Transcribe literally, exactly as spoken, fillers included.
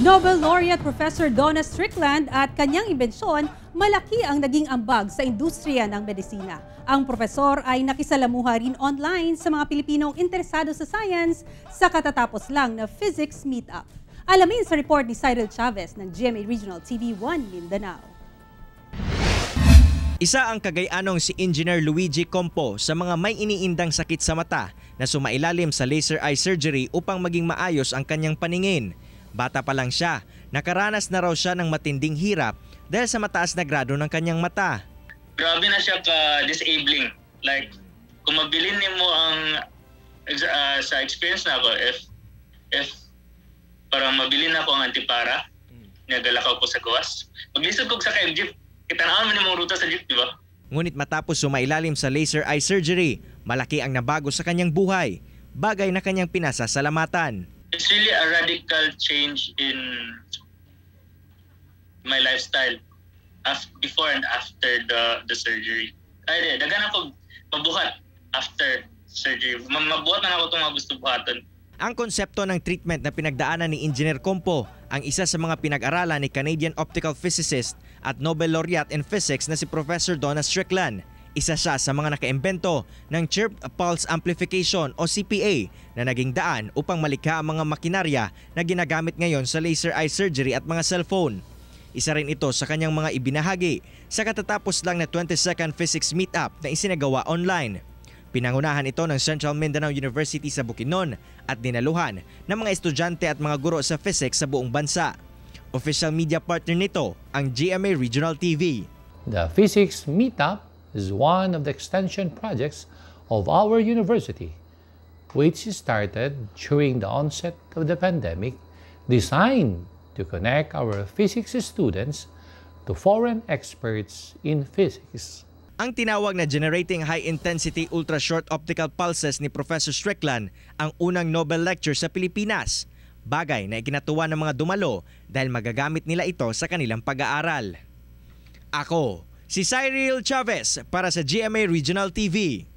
Nobel laureate Professor Donna Strickland at kanyang imbensyon, malaki ang naging ambag sa industriya ng medisina. Ang profesor ay nakisalamuha rin online sa mga Pilipinong interesado sa science sa katatapos lang na physics meetup. Alamin sa report ni Cyril Chavez ng G M A Regional T V one Mindanao. Isa ang Cagayanong si Engineer Luigi Compo sa mga may iniindang sakit sa mata na sumailalim sa laser eye surgery upang maging maayos ang kanyang paningin. Bata pa lang siya, nakaranas na raw siya ng matinding hirap dahil sa mataas na grado ng kanyang mata. Grabe na siya ka-disabling. Like, kung mabilin mo ang uh, sa experience na ako, if if parang mabilin ako ang antipara, nagala ko sa gawas. Maglisod ko sa kayong jeep, itanaan mo ni mga ruta sa jeep, di ba? Ngunit matapos sumailalim sa laser eye surgery, malaki ang nabago sa kanyang buhay, bagay na kanyang pinasasalamatan. It's really a radical change in my lifestyle after, before and after the the surgery. Ay, dagan ako mabuhat after surgery. Mabuhat na ako itong mga gusto buhaton. Ang konsepto ng treatment na pinagdaanan ni Engineer Compo ang isa sa mga pinag-aralan ni Canadian optical physicist at Nobel laureate in physics na si Professor Donna Strickland. Isa siya sa mga nakaimbento ng Chirp Pulse Amplification o C P A na naging daan upang malikha ang mga makinarya na ginagamit ngayon sa laser eye surgery at mga cellphone. Isa rin ito sa kanyang mga ibinahagi sa katatapos lang na twenty-second Physics Meetup na isinagawa online. Pinangunahan ito ng Central Mindanao University sa Bukidnon at dinaluhan ng mga estudyante at mga guro sa physics sa buong bansa. Official media partner nito ang G M A Regional T V. The Physics Meetup is one of the extension projects of our university, which started during the onset of the pandemic, designed to connect our physics students to foreign experts in physics. Ang tinawag na Generating High-Intensity Ultra-Short Optical Pulses ni Professor Strickland ang unang Nobel Lecture sa Pilipinas, bagay na ikinatuwa ng mga dumalo dahil magagamit nila ito sa kanilang pag-aaral. Ako, si Cyril Chavez para sa G M A Regional T V.